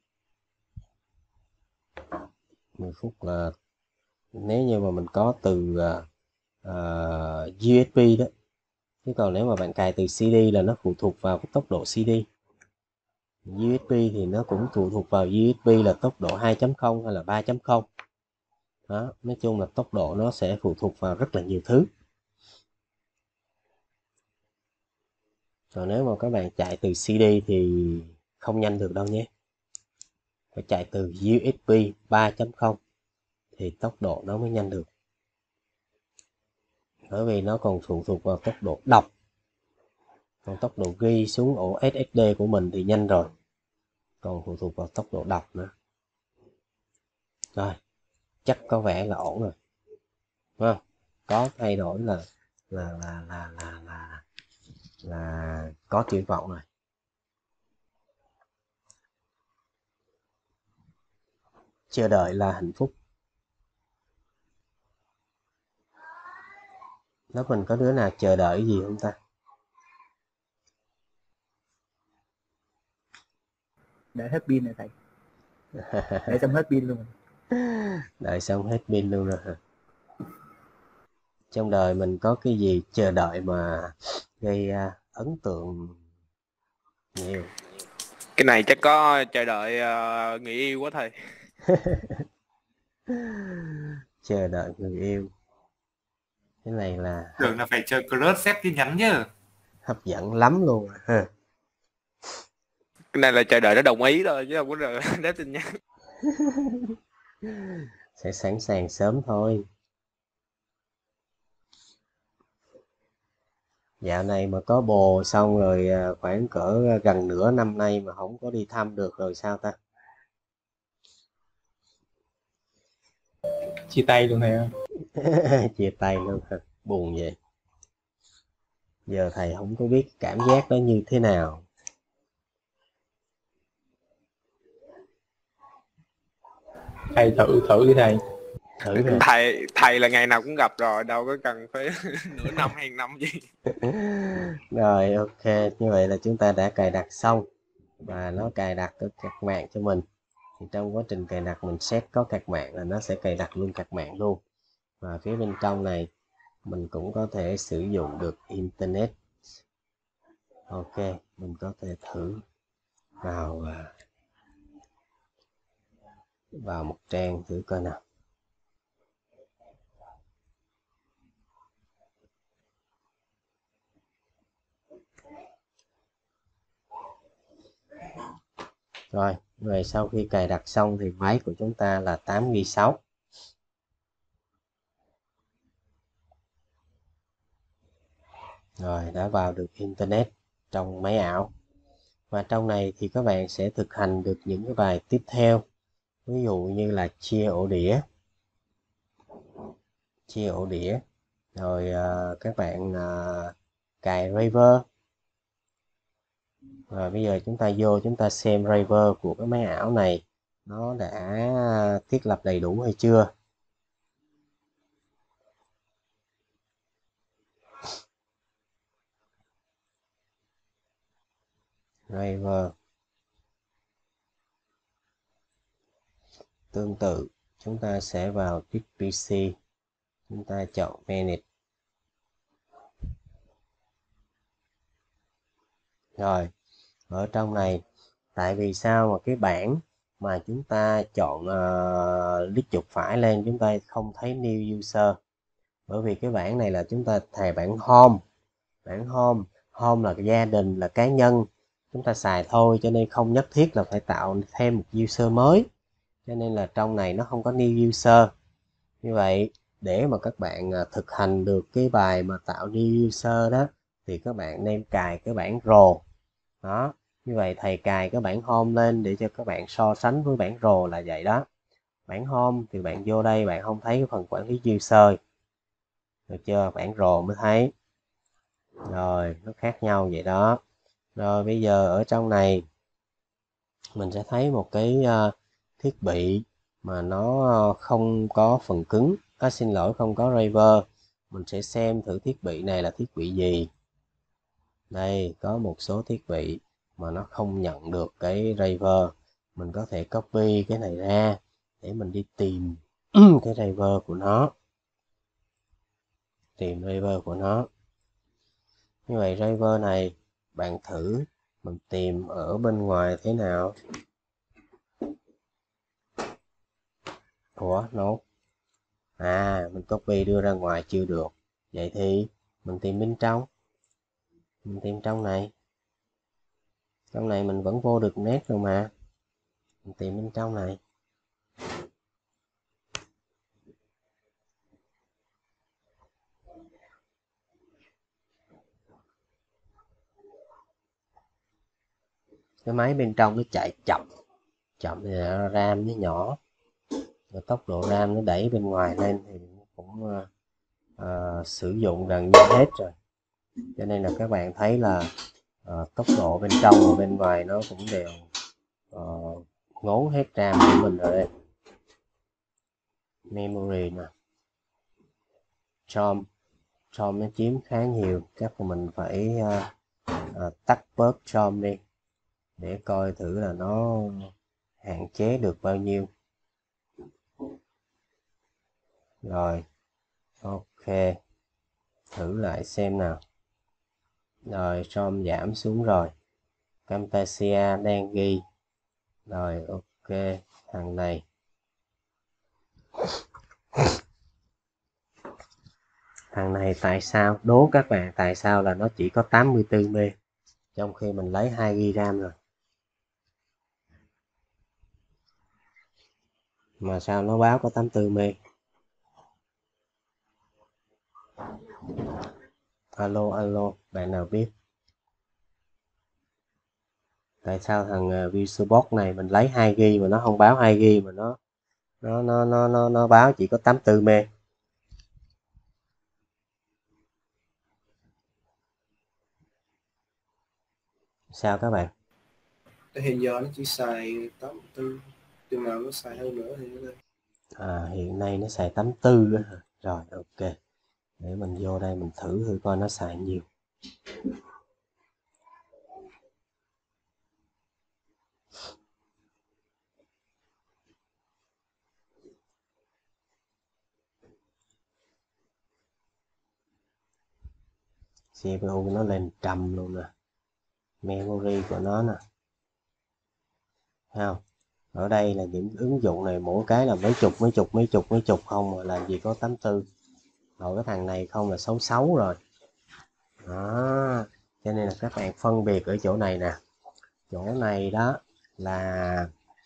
mười phút là nếu như mà mình có từ uh, uh, u ét bê đó. Chứ còn nếu mà bạn cài từ xê đê là nó phụ thuộc vào cái tốc độ xê đê. u ét bê thì nó cũng phụ thuộc vào u ét bê là tốc độ hai chấm không hay là ba chấm không. Đó, nói chung là tốc độ nó sẽ phụ thuộc vào rất là nhiều thứ. Còn nếu mà các bạn chạy từ xê đê thì không nhanh được đâu nhé. Phải chạy từ u ét bê ba chấm không thì tốc độ nó mới nhanh được. Bởi vì nó còn phụ thuộc vào tốc độ đọc. Còn tốc độ ghi xuống ổ ét ét đê của mình thì nhanh rồi. Còn phụ thuộc vào tốc độ đọc nữa. Rồi, chắc có vẻ là ổn rồi. Đúng không? Có thay đổi là là là là là là, là có triển vọng rồi. Chờ đợi là hạnh phúc. Lớp mình có đứa nào chờ đợi gì không ta? Đợi hết pin rồi thầy. Đợi xong hết pin luôn. Đợi xong hết pin luôn rồi hả? Trong đời mình có cái gì chờ đợi mà gây uh, ấn tượng nhiều? Cái này chắc có chờ đợi uh, người yêu quá thầy. Chờ đợi người yêu. Cái này là tưởng là phải chờ crush xếp tin nhắn chứ. Hấp dẫn lắm luôn ha. Cái này là chờ đợi nó đồng ý thôi chứ không có đợi đáp tin nhắn. Sẽ sẵn sàng sớm thôi. Dạo này mà có bồ xong rồi khoảng cỡ gần nửa năm nay mà không có đi thăm được rồi sao ta? Chia tay luôn thầy ơi. Chia tay luôn hả? Buồn vậy. Giờ thầy không có biết cảm giác đó như thế nào. Thầy thử thử đi thầy. Thử rồi. thầy thầy là ngày nào cũng gặp rồi, đâu có cần phải nửa năm hay năm gì. Rồi ok, như vậy là chúng ta đã cài đặt xong và nó cài đặt cái card mạng cho mình. Thì trong quá trình cài đặt mình set có card mạng là nó sẽ cài đặt luôn card mạng luôn. Và phía bên trong này mình cũng có thể sử dụng được internet. Ok, mình có thể thử vào vào một trang thử coi nào. Rồi, rồi sau khi cài đặt xong thì máy của chúng ta là tám gi ga bai sáu. Rồi, đã vào được internet trong máy ảo. Và trong này thì các bạn sẽ thực hành được những cái bài tiếp theo. Ví dụ như là chia ổ đĩa. Chia ổ đĩa. Rồi uh, các bạn uh, cài driver. Rồi bây giờ chúng ta vô chúng ta xem driver của cái máy ảo này nó đã thiết lập đầy đủ hay chưa. Driver. Tương tự chúng ta sẽ vào Disk pê xê, chúng ta chọn Manage. Rồi ở trong này, tại vì sao mà cái bảng mà chúng ta chọn uh, click chuột phải lên chúng ta không thấy New User? Bởi vì cái bảng này là chúng ta thầy bảng Home. Bảng Home, Home là gia đình, là cá nhân, chúng ta xài thôi, cho nên không nhất thiết là phải tạo thêm một user mới. Cho nên là trong này nó không có New User. Như vậy để mà các bạn thực hành được cái bài mà tạo New User đó thì các bạn nên cài cái bảng rồ. Đó, như vậy thầy cài cái bảng Home lên để cho các bạn so sánh với bảng rồ là vậy đó. Bảng Home thì bạn vô đây bạn không thấy cái phần quản lý user. Được chưa? Bảng rồ mới thấy. Rồi, nó khác nhau vậy đó. Rồi bây giờ ở trong này mình sẽ thấy một cái uh, thiết bị mà nó không có phần cứng. À, xin lỗi, không có driver. Mình sẽ xem thử thiết bị này là thiết bị gì. Đây, có một số thiết bị mà nó không nhận được cái driver. Mình có thể copy cái này ra để mình đi tìm cái driver của nó. Tìm driver của nó. Như vậy driver này bạn thử mình tìm ở bên ngoài thế nào. Ủa, no. À, mình copy đưa ra ngoài chưa được. Vậy thì mình tìm bên trong. Mình tìm trong này. Trong này mình vẫn vô được nét rồi mà. Mình tìm bên trong này. Cái máy bên trong nó chạy chậm. Chậm thì RAM nó nhỏ. Và tốc độ RAM nó đẩy bên ngoài lên thì cũng uh, uh, sử dụng gần như hết rồi. Cho nên là các bạn thấy là uh, tốc độ bên trong và bên ngoài nó cũng đều uh, ngốn hết RAM của mình rồi đây. Memory nè, ROM, ROM nó chiếm khá nhiều, chắc là mình phải uh, uh, tắt bớt ROM đi để coi thử là nó hạn chế được bao nhiêu. Rồi, ok, thử lại xem nào. Rồi, ROM giảm xuống rồi. Camtasia đang ghi. Rồi, ok, thằng này. Thằng này tại sao? Đố các bạn tại sao là nó chỉ có tám mươi tư mê trong khi mình lấy hai gi ga bai RAM rồi. Mà sao nó báo có tám mươi tư mê? Alo, alo, bạn nào biết? Tại sao thằng uh, VisualBox này mình lấy hai gi ga bai mà nó không báo hai gi ga bai mà nó nó nó nó nó, nó báo chỉ có tám mươi tư mê? Sao các bạn? Hiện giờ nó chỉ xài tám mươi tư chừng nào nó xài hơn nữa thì nó lên. À, hiện nay nó xài tám mươi tư á hả? Rồi ok, để mình vô đây mình thử thử coi nó xài nhiều. xê pê u nó lên trăm luôn nè, memory của nó nè, thấy không? Ở đây là những ứng dụng này mỗi cái là mấy chục mấy chục mấy chục mấy chục không, mà làm gì có tám mươi tư. Rồi cái thằng này không là sáu mươi sáu rồi đó, cho nên là các bạn phân biệt ở chỗ này nè. Chỗ này đó là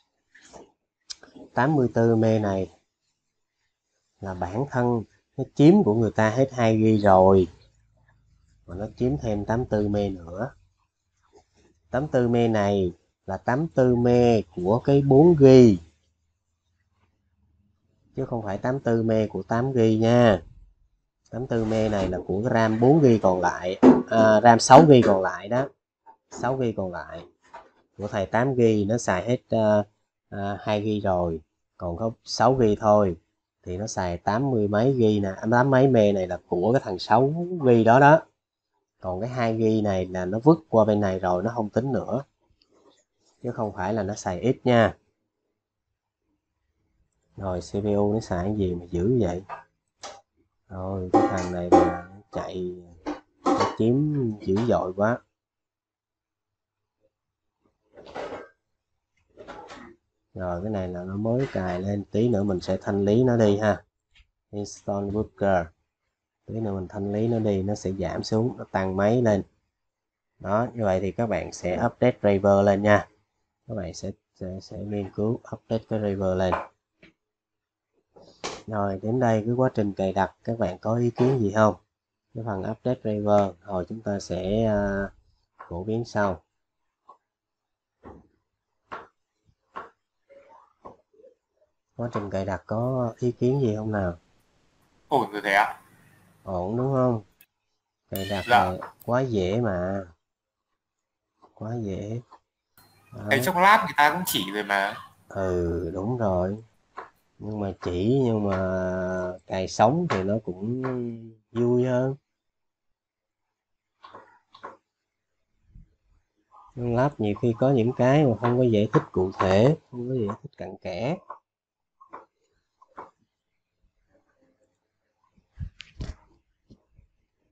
tám mươi tư mê này là bản thân nó chiếm của người ta hết hai gi bi rồi, mà nó chiếm thêm tám mươi tư mê nữa. tám mươi tư mê này là tám mươi tư mê của cái bốn gi bi, chứ không phải tám mươi tư mê của tám gi bi nha. tám mươi tư mê này là của cái RAM bốn gi bi còn lại, à, RAM sáu gi bi còn lại đó, sáu gi bi còn lại của thầy tám gi bi nó xài hết uh, uh, hai gi bi rồi, còn có sáu gi bi thôi, thì nó xài tám mươi mấy gi bi nè, tám mấy mê này là của cái thằng sáu gi bi đó đó, còn cái hai gi bi này là nó vứt qua bên này rồi, nó không tính nữa, chứ không phải là nó xài ít nha. Rồi xê pê u nó xài cái gì mà dữ vậy? Rồi cái thằng này là chạy nó chiếm dữ dội quá. Rồi cái này là nó mới cài lên, tí nữa mình sẽ thanh lý nó đi ha. Install Booker, tí nữa mình thanh lý nó đi, nó sẽ giảm xuống, nó tăng mấy lên. Đó, như vậy thì các bạn sẽ update driver lên nha. Các bạn sẽ sẽ, sẽ nghiên cứu update cái driver lên. Rồi đến đây cái quá trình cài đặt các bạn có ý kiến gì không? Cái phần update driver rồi chúng ta sẽ uh, phổ biến sau. Quá trình cài đặt có ý kiến gì không nào? Ổn rồi thầy ạ. Ổn đúng không? Cài đặt Dạ. là quá dễ mà, quá dễ. Đó. Thấy trong lab người ta cũng chỉ rồi mà. Ừ đúng rồi, nhưng mà chỉ nhưng mà cài sống thì nó cũng vui hơn. Lab nhiều khi có những cái mà không có giải thích cụ thể, không có giải thích cặn kẽ.